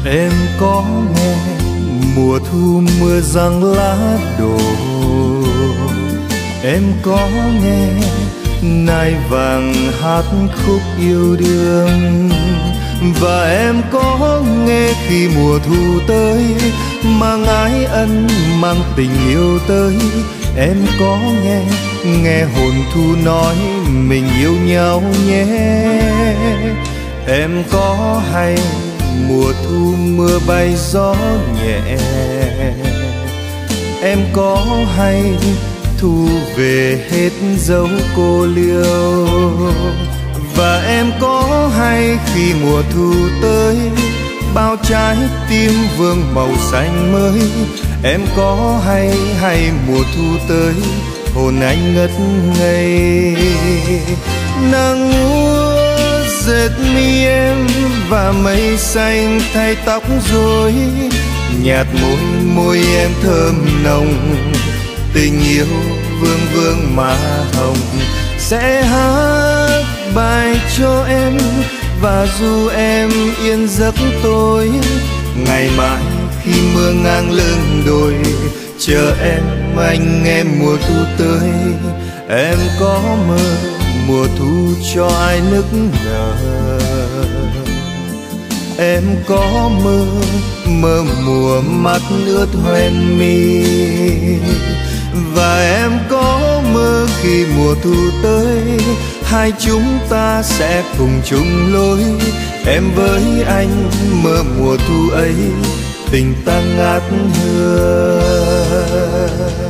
Em có nghe mùa thu mưa giăng lá đổ, em có nghe nai vàng hát khúc yêu đương, và em có nghe khi mùa thu tới mang ái ân mang tình yêu tới. Em có nghe nghe hồn thu nói mình yêu nhau nhé. Em có hay mùa thu mưa bay gió nhẹ, em có hay thu về hết dấu cô liêu, và em có hay khi mùa thu tới bao trái tim vương màu xanh mới. Em có hay mùa thu tới hồn anh ngất ngây. Nắng úa dệt mi em và mây xanh thay tóc rối, nhạt môi em thơm nồng, tình yêu vương vương má hồng. Sẽ hát bài cho em và dù em yên giấc tối, ngày mai khi mưa ngang lưng đồi chờ em anh nghe mùa thu tới. Em có mơ mùa thu cho ai nức nở, em có mơ mùa mắt ướt hoen mi, và em có mơ khi mùa thu tới hai chúng ta sẽ cùng chung lối. Em với anh mơ mùa thu ấy tình ta ngát hương.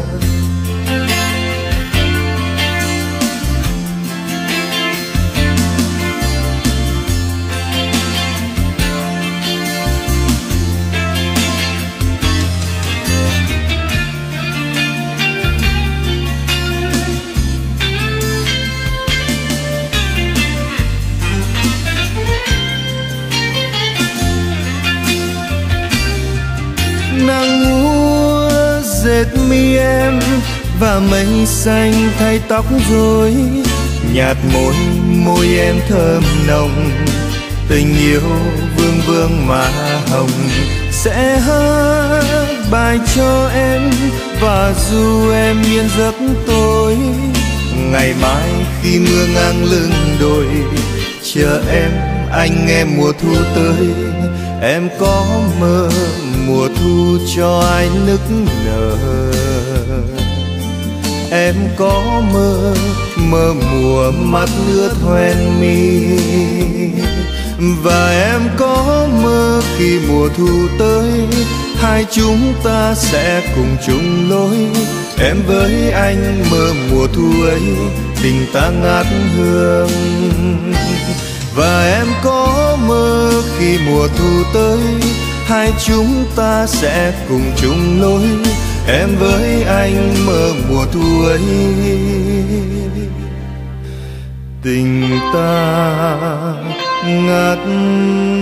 Nắng úa dệt mi em và mây xanh thay tóc rối, nhạt môi em thơm nồng, tình yêu vương vương má hồng. Sẽ hát bài cho em và dù em yên giấc tối, ngày mai khi mưa ngang lưng đồi chờ em anh nghe mùa thu tới. Em có mơ mùa thu cho ai nức nở, em có mơ mùa mắt ướt hoen mi, và em có mơ khi mùa thu tới hai chúng ta sẽ cùng chung lối. Em với anh mơ mùa thu ấy tình ta ngát hương, và em có mơ khi mùa thu tới hai chúng ta sẽ cùng chung lối. Em với anh mơ mùa thu ấy tình ta ngát